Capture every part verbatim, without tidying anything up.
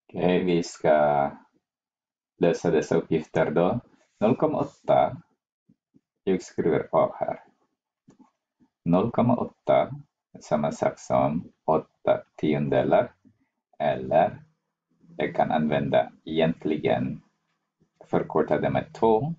Okej, vi ska lösa dessa uppgifter då. noll komma åtta, jag skriver av här. noll komma åtta är samma sak som åtta tiondelar. Eller jag kan använda egentligen förkorta det med två.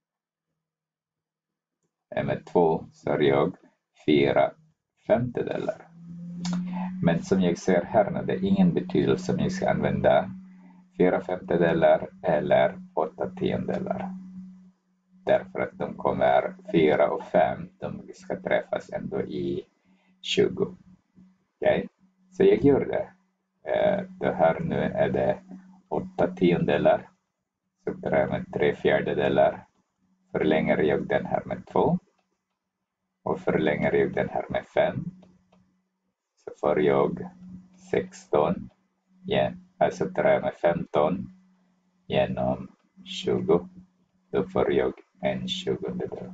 Med två så är jag fyra femtedelar. Men som jag ser här nu, det är ingen betydelse om jag ska använda fyra femtedelar eller åtta tiondelar. Därför att de kommer fyra och fem, de ska träffas ändå i tjugo. Okej, okay? Så jag gör det. Det här nu är det åtta tiondelar. Så drar jag med tre fjärdedelar. Förlänger jag den här med två. Och förlänger jag den här med fem. Så får jag sexton. Yeah. Alltså drar jag med femton genom tjugo. Då får jag en tjugondedel.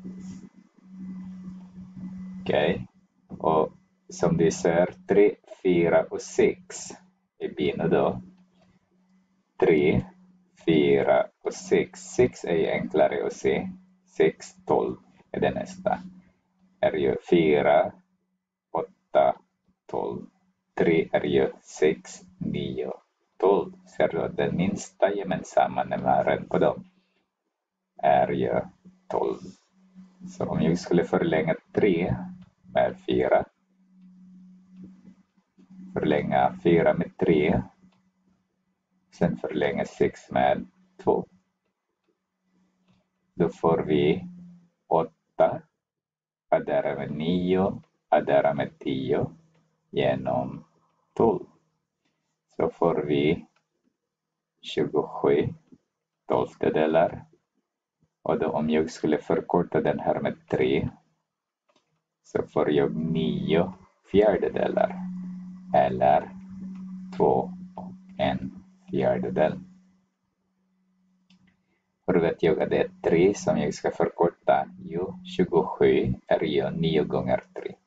Okej. Okay. Och som du ser, tre, fyra och sex i bina då. tre, fyra och sex. sex är ju enklare att se. sex, tolv är det nästa. Är ju fyra, åtta, tolv. tre är ju sex, nio, tolv. Ser du att den minsta gemensamma nämnaren på dem är ju tolv. Så om jag skulle förlänga tre med fyra. Förlänga fyra med tre. Sen förlänga sex med två. Då får vi åtta. Addera med nio. Addera med tio. Genom tolv. Så får vi tjugosju tolftedelar. Och då om jag skulle förkorta den här med tre. Så får jag nio fjärdedelar. Eller två och en fjärdedel. Hur vet jag att det är tre som jag ska förkorta? Jo, tjugosju är ju nio gånger tre.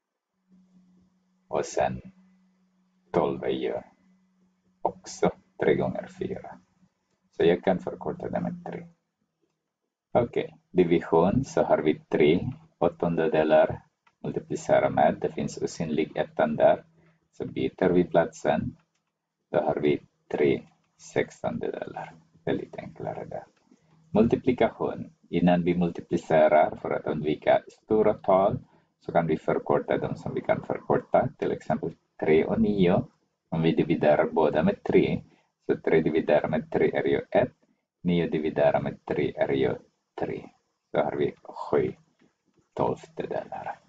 Och sen tolv är ju också tre gånger fyra. Så jag kan förkorta det med tre. Okej, okay. Division så har vi tre åttondedelar. Multiplicera med, det finns osynlig ettan där. Så byter vi platsen. Då har vi tre sextondedelar. Väldigt enklare där. Multiplikation. Innan vi multiplicerar för att undvika stora tal så kan vi förkorta dem som vi kan förkorta. Till exempel tre och nio. Om vi dividerar båda med tre. Så tre dividerar med tre är ju ett. nio dividerar med tre är ju tre. Då har vi sju tolftedelar.